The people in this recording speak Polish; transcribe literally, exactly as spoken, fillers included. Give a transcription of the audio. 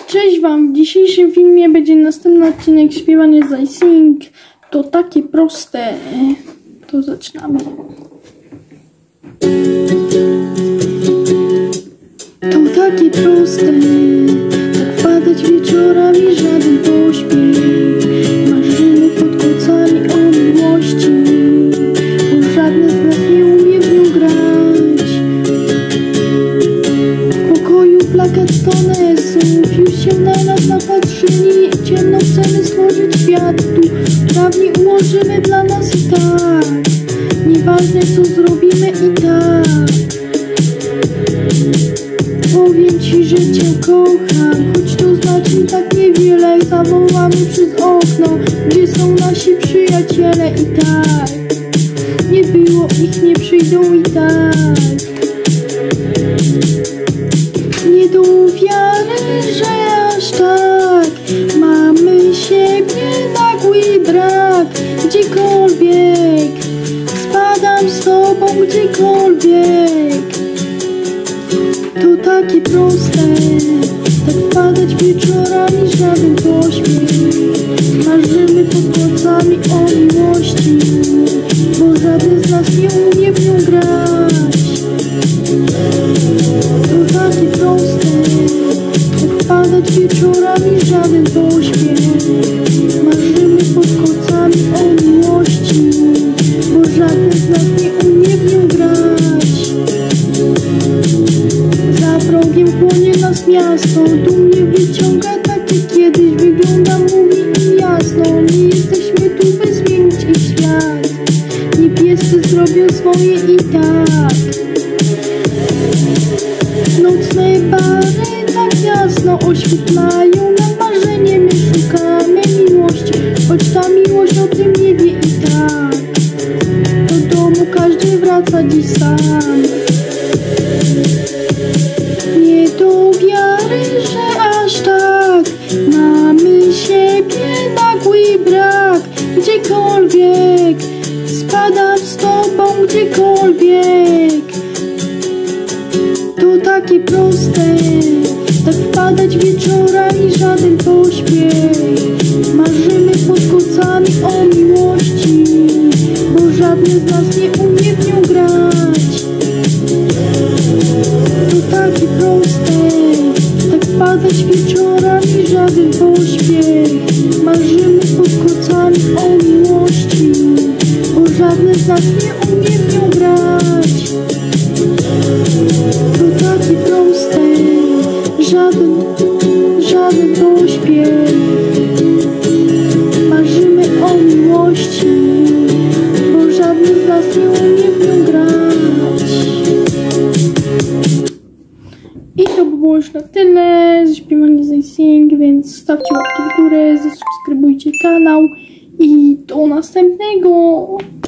Cześć wam, w dzisiejszym filmie będzie następny odcinek śpiewania z I Sing. To takie proste. To zaczynamy. To takie proste, tak wpadać wieczorami, żaden pośpiech. Marzymy pod kocami o miłości, bo żadne z nas nie umie w nią grać. W pokoju plakat stonesów, już się na nas napatrzyli. Ciemno chcemy stworzyć świat, tu prawnie ułożymy dla nas i tak. Nieważne co zrobimy i tak. Powiem ci, że cię kocham, choć to znaczy tak niewiele. Zawołamy przez okno, gdzie są nasi przyjaciele i tak. Nie było ich, nie przyjdą i tak. Nie do wiary, że aż tak mamy siebie, nagły brak. Gdziekolwiek spadam z tobą, gdziekolwiek. To takie proste, tak wpadać wieczorami, żaden pośpiech. Marzymy pod kocami o miłości, bo żaden z nas nie umie w nią grać. To takie proste, tak wpadać wieczorami, żaden pośpiech. Marzymy pod kocami o miłości, bo żaden z nas nie umie w nią grać. Za progiem płonie nas miasto, dumnie wyciąga tak jak kiedyś wygląda, mówi i jasno. Nie jesteśmy tu by zmienić ich świat, niebiescy zrobią swoje i tak. Nocne bary tak jasno oświetlają nam marzenie. My szukamy miłości, choć ta miłość o tym nie wie i tak. Do domu każdy wraca dziś sam. Nie do wiary, że aż tak mamy siebie, nagły brak. Gdziekolwiek spadam z tobą, gdziekolwiek. To takie proste, tak wpadać wieczorami, żaden pośpiech. Marzymy pod kocami o miłości, bo żadne z nas nie umie w nią grać. To takie proste, tak wpadać wieczorami, żaden pośpiech. Marzymy pod kocami o miłości, bo żadne z nas nie umie w nią grać. To takie proste, żaden, żaden pośpiech. Marzymy o miłości, bo żadne z nas nie umie w nią grać. I to by było już na tyle ze śpiewaniem z I Sing, więc stawcie łapki w górę, zasubskrybujcie kanał i do następnego.